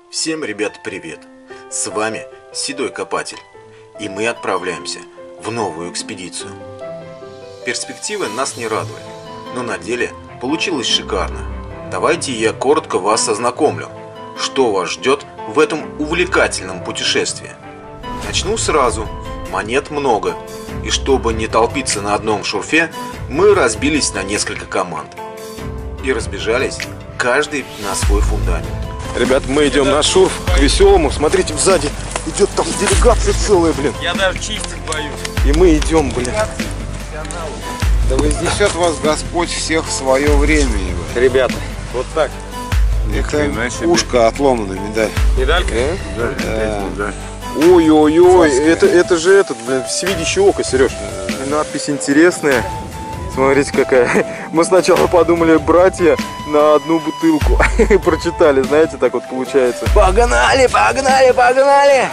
Всем, ребят, привет! С вами Седой Копатель, и мы отправляемся в новую экспедицию. Перспективы нас не радовали, но на деле получилось шикарно. Давайте я коротко вас ознакомлю, что вас ждет в этом увлекательном путешествии. Начну сразу, монет много, и чтобы не толпиться на одном шурфе, мы разбились на несколько команд и разбежались каждый на свой фундамент. Ребят, мы идем на шурф к веселому. Смотрите, сзади идет там делегация целая, блин. Я даже чистить боюсь. И мы идем, блин. Да вознесет вас Господь всех в свое время. Ребята, вот так. Это ушко отломано, медаль. Медалька? Да. Ой-ой-ой, это же этот, блин, всевидящее око, Сереж. Надпись интересная. Смотрите какая. Мы сначала подумали, братья на одну бутылку. И прочитали, знаете, так вот получается. Погнали, погнали, погнали!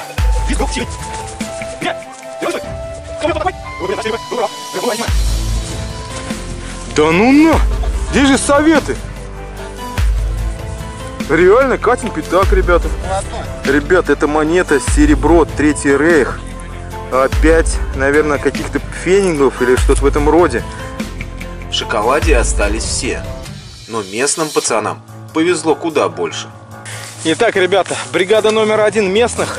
Да ну на! Где же советы? Реально, Катин пятак, ребята. Ребята, это монета серебро, Третий Рейх. 5, наверное, каких-то фенингов или что-то в этом роде. В шоколаде остались все, но местным пацанам повезло куда больше. Итак, ребята, бригада номер 1 местных.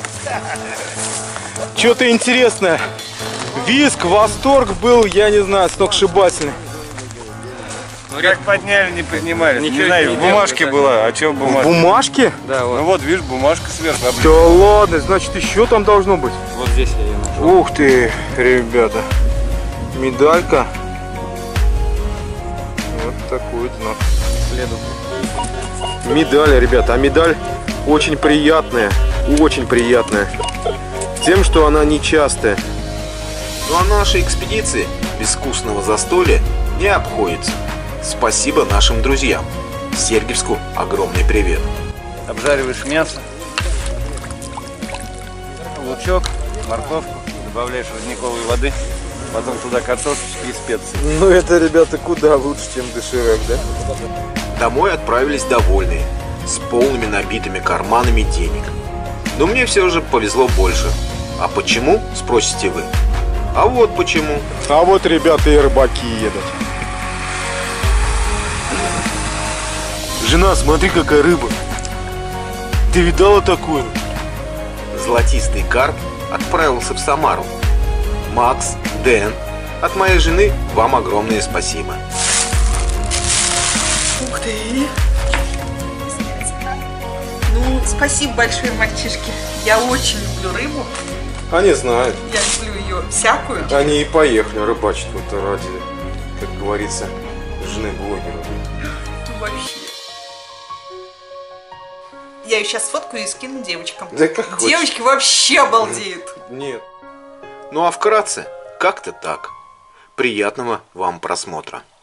Что-то интересное. Визг, восторг был, я не знаю, сногсшибательный. Ну как подняли, не поднимали. Ничего Не знаю, не в бумажке делали, была. А что в В бумажке? бумажке? Да, вот. Ну вот, видишь, бумажка сверху. Да ладно, значит еще там должно быть. Вот здесь я ее нашел. Ух ты, ребята. Медалька. Вот такой знак. Медаль, ребята, а медаль очень приятная, очень приятная. Тем, что она нечастая. Ну а нашей экспедиции без вкусного застолья не обходится. Спасибо нашим друзьям. Сергиевску огромный привет. Обжариваешь мясо, лучок, морковку, добавляешь родниковой воды, потом туда картошечки и специи. Ну это, ребята, куда лучше, чем доширак, да? Домой отправились довольные, с полными набитыми карманами денег. Но мне все же повезло больше. А почему, спросите вы? А вот почему. А вот, ребята, и рыбаки едут. Жена, смотри, какая рыба. Ты видала такую? Золотистый карп отправился в Самару. Макс, Дэн, от моей жены вам огромное спасибо. Ух ты! Ну, спасибо большое, мальчишки. Я очень люблю рыбу. Они знают. Я люблю ее всякую. Они и поехали рыбачить вот ради, как говорится, жены блогера. Ну, вообще. Я ее сейчас сфоткаю и скину девочкам. Да как Девочки вообще обалдеют. Нет. Ну а вкратце, как-то так. Приятного вам просмотра.